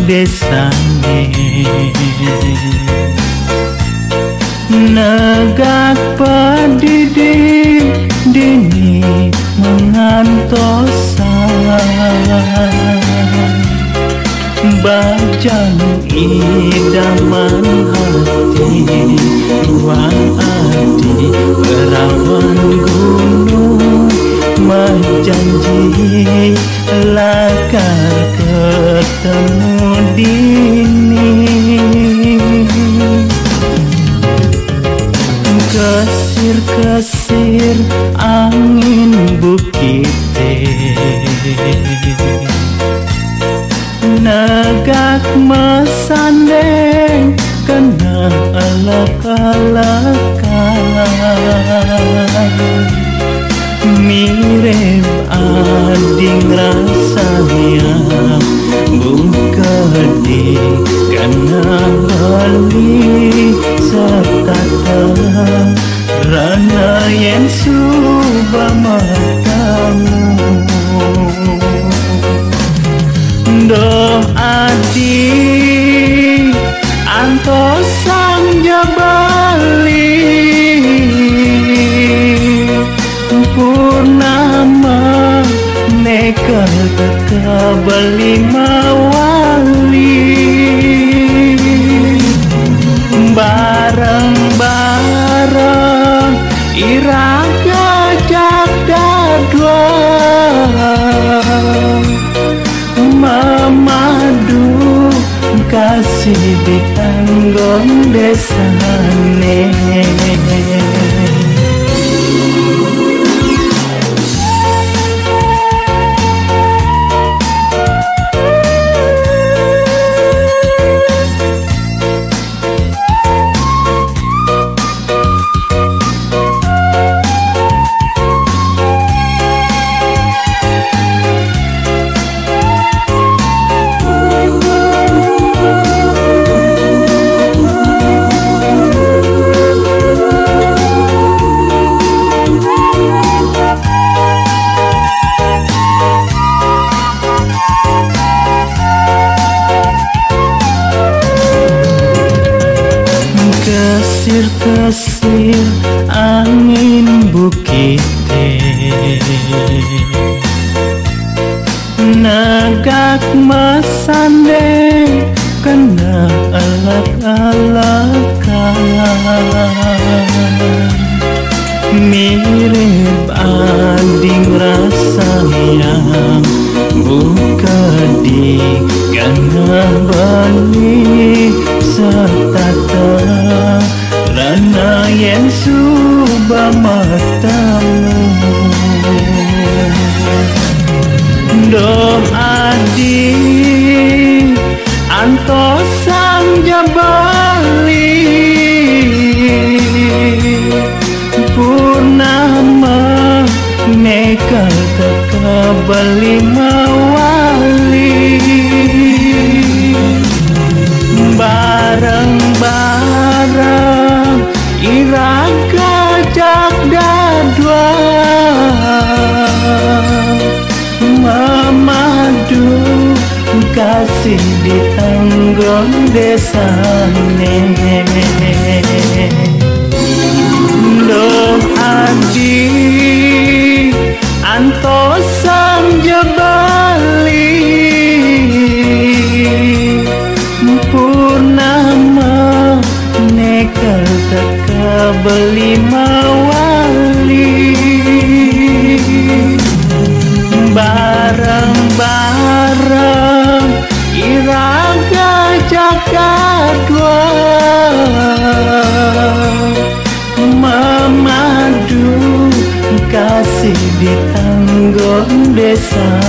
desane negak padidik dini mengantosan bajang idaman hati ruang adi perawan gunung menjanji lakar ketemu dini kesir-kesir angin bukite negak mesandeng kena alak-alakan mirip ading rasanya buka di kena bali serta rana yang subah matamu doh adi antos sang jabali purnama nekel kekabali mawali bareng-bareng iraga jagdadwa memadu kasih di tanggung desane kesir-kesir angin bukite negak mesandeng kena alak-alakan mirip ading rasanya buka di kena bali serta rana yang subah matamu doh adi antos sang jabali purnama nekel kekabali mawali bareng-bareng iraga jagdadwa memadu kasih di tanggung desane doh adi antos sang jabali purnama nekel kekabali mawali bareng-bareng iraga jagdadwa memadu kasih di tanggung desa